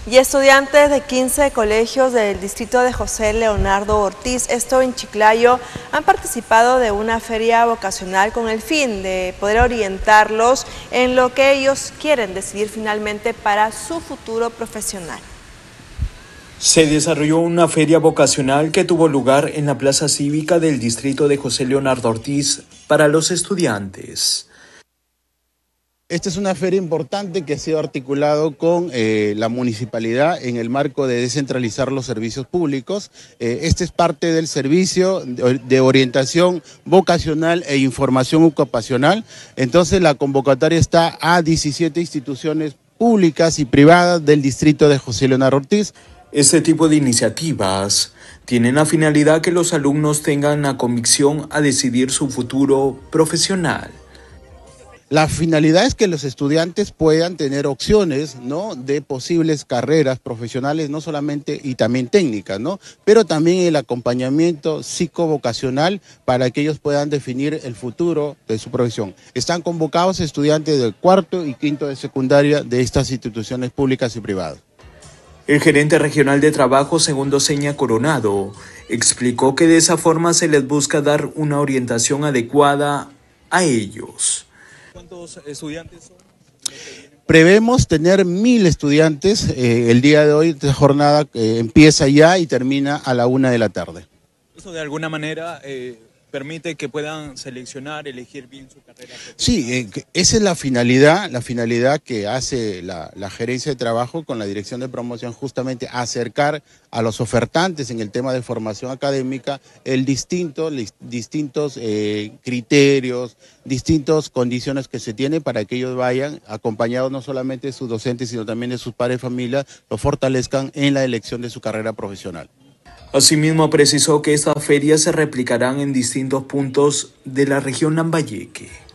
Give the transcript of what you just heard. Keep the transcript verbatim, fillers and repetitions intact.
Y estudiantes de quince colegios del distrito de José Leonardo Ortiz, esto en Chiclayo, han participado de una feria vocacional con el fin de poder orientarlos en lo que ellos quieren decidir finalmente para su futuro profesional. Se desarrolló una feria vocacional que tuvo lugar en la plaza cívica del distrito de José Leonardo Ortiz para los estudiantes. Esta es una feria importante que ha sido articulado con eh, la municipalidad en el marco de descentralizar los servicios públicos. Eh, este es parte del servicio de orientación vocacional e información ocupacional. Entonces la convocatoria está a diecisiete instituciones públicas y privadas del distrito de José Leonardo Ortiz. Este tipo de iniciativas tienen la finalidad que los alumnos tengan la convicción a decidir su futuro profesional. La finalidad es que los estudiantes puedan tener opciones, ¿no?, de posibles carreras profesionales, no solamente y también técnicas, ¿no?, pero también el acompañamiento psicovocacional para que ellos puedan definir el futuro de su profesión. Están convocados estudiantes del cuarto y quinto de secundaria de estas instituciones públicas y privadas. El gerente regional de trabajo, Segundo Seña Coronado, explicó que de esa forma se les busca dar una orientación adecuada a ellos. ¿Cuántos estudiantes son? Prevemos tener mil estudiantes. Eh, el día de hoy, esta jornada eh, empieza ya y termina a la una de la tarde. ¿Eso de alguna manera eh, permite que puedan seleccionar, elegir bien su carrera? Sí, eh, esa es la finalidad, la finalidad que hace la, la gerencia de trabajo con la dirección de promoción, justamente acercar a los ofertantes en el tema de formación académica el distinto, los distintos eh, criterios, distintas condiciones que se tienen para que ellos vayan acompañados no solamente de sus docentes, sino también de sus padres de familia, lo fortalezcan en la elección de su carrera profesional. Asimismo, precisó que estas ferias se replicarán en distintos puntos de la región Lambayeque.